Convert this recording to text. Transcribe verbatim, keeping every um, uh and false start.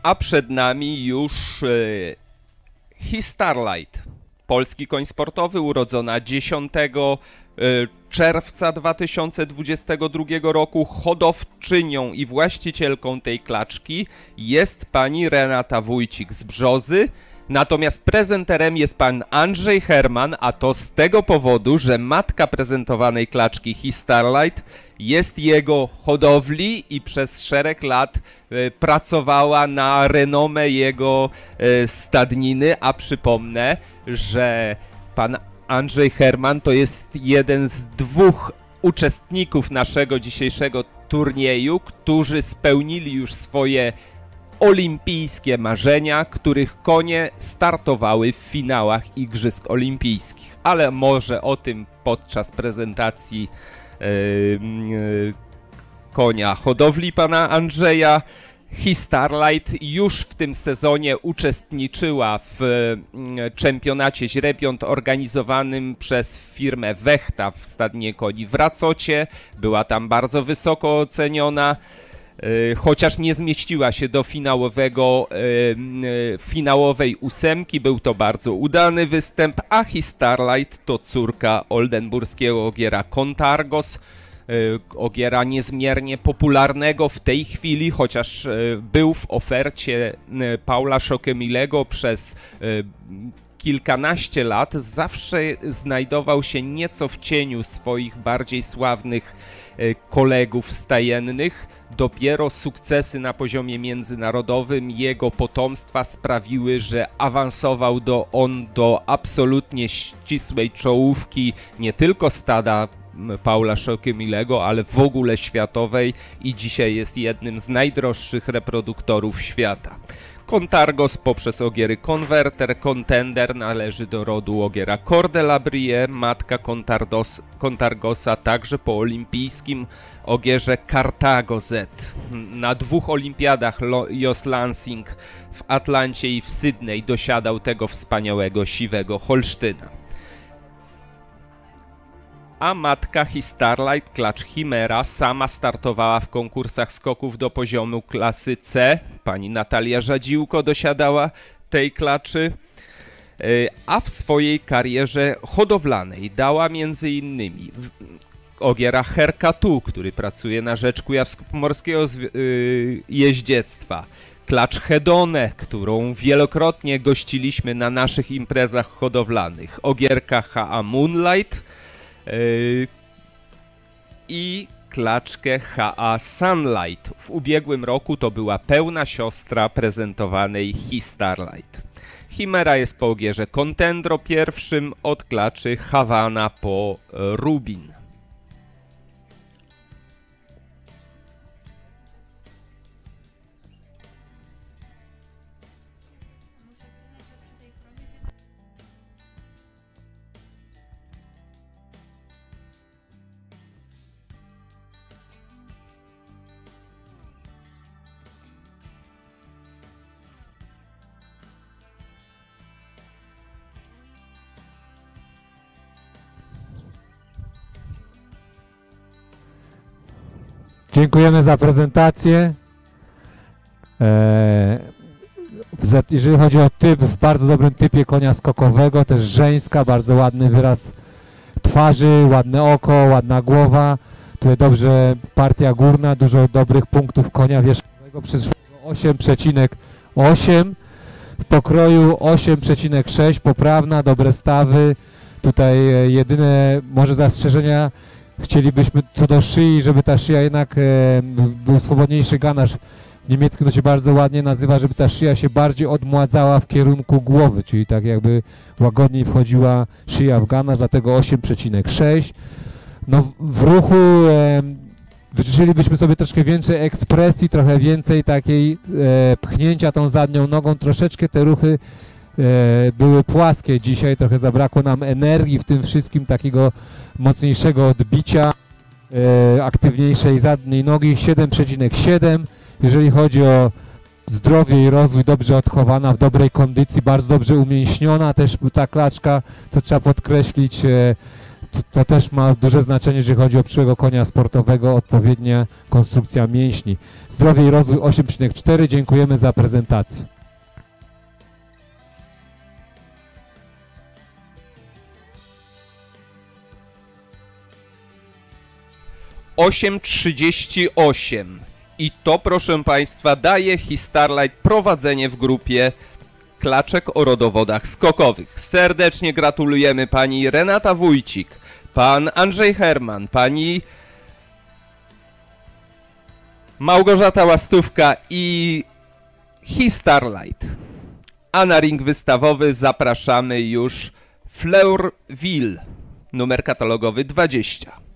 A przed nami już e, He Starlight, polski koń sportowy, urodzona dziesiątego czerwca dwa tysiące dwudziestego drugiego roku. Hodowczynią i właścicielką tej klaczki jest pani Renata Wójcik z Brzozy, natomiast prezenterem jest pan Andrzej Herman, a to z tego powodu, że matka prezentowanej klaczki He Starlight jest jego hodowli i przez szereg lat y, pracowała na renomę jego y, stadniny, a przypomnę, że pan Andrzej Herman to jest jeden z dwóch uczestników naszego dzisiejszego turnieju, którzy spełnili już swoje olimpijskie marzenia, których konie startowały w finałach Igrzysk Olimpijskich. Ale może o tym podczas prezentacji yy, yy, konia hodowli pana Andrzeja. He Starlight już w tym sezonie uczestniczyła w czempionacie źrebiąt organizowanym przez firmę Wechta w stadnie koni w Racocie. Była tam bardzo wysoko oceniona, chociaż nie zmieściła się do finałowego, finałowej ósemki. Był to bardzo udany występ, a He Starlight to córka oldenburskiego ogiera Contargos, ogiera niezmiernie popularnego w tej chwili, chociaż był w ofercie Paula Szokemilego przez kilkanaście lat, zawsze znajdował się nieco w cieniu swoich bardziej sławnych kolegów stajennych. Dopiero sukcesy na poziomie międzynarodowym jego potomstwa sprawiły, że awansował do, on do absolutnie ścisłej czołówki nie tylko stada Paula Szokemilego, ale w ogóle światowej i dzisiaj jest jednym z najdroższych reproduktorów świata. Contargos poprzez ogiery Converter, Contender należy do rodu ogiera Cœur de la Brie, matka Contardos, Contargosa także po olimpijskim ogierze Carthago Z. Na dwóch olimpiadach Jos Lansing w Atlancie i w Sydney dosiadał tego wspaniałego siwego Holsztyna. A matka He Starlight, klacz Chimera, sama startowała w konkursach skoków do poziomu klasy C. Pani Natalia Rzadziłko dosiadała tej klaczy, a w swojej karierze hodowlanej dała między innymi ogiera Herkatu, który pracuje na rzecz kujawsko-pomorskiego jeździectwa, klacz Hedone, którą wielokrotnie gościliśmy na naszych imprezach hodowlanych, ogierka H A Moonlight, Yy, i klaczkę H A Sunlight. W ubiegłym roku to była pełna siostra prezentowanej He Starlight. Chimera jest po ogierze Contendro pierwszym, od klaczy Havana po Rubin. Dziękujemy za prezentację. Jeżeli chodzi o typ, w bardzo dobrym typie konia skokowego, też żeńska, bardzo ładny wyraz twarzy, ładne oko, ładna głowa. Tutaj dobrze partia górna, dużo dobrych punktów konia wierzchowego, przyszło osiem przecinek osiem, w pokroju osiem przecinek sześć, poprawna, dobre stawy. Tutaj jedyne może zastrzeżenia chcielibyśmy co do szyi, żeby ta szyja jednak e, był swobodniejszy ganaż. W niemiecku to się bardzo ładnie nazywa, żeby ta szyja się bardziej odmładzała w kierunku głowy, czyli tak jakby łagodniej wchodziła szyja w ganaż, dlatego osiem przecinek sześć. No w ruchu e, życzylibyśmy sobie troszkę więcej ekspresji, trochę więcej takiej e, pchnięcia tą zadnią nogą, troszeczkę te ruchy e, były płaskie dzisiaj, trochę zabrakło nam energii w tym wszystkim, takiego mocniejszego odbicia, e, aktywniejszej zadniej nogi, siedem przecinek siedem. Jeżeli chodzi o zdrowie i rozwój, dobrze odchowana, w dobrej kondycji, bardzo dobrze umięśniona, też ta klaczka, co trzeba podkreślić, e, to też ma duże znaczenie, jeżeli chodzi o przyszłego konia sportowego, odpowiednia konstrukcja mięśni. Zdrowie i rozwój osiem przecinek cztery. Dziękujemy za prezentację. osiem trzydzieści osiem. I to, proszę Państwa, daje Histarlight prowadzenie w grupie klaczek o rodowodach skokowych. Serdecznie gratulujemy pani Renata Wójcik, pan Andrzej Herman, pani Małgorzata Łastówka i Histarlight. A na ring wystawowy zapraszamy już Fleurville, numer katalogowy dwadzieścia.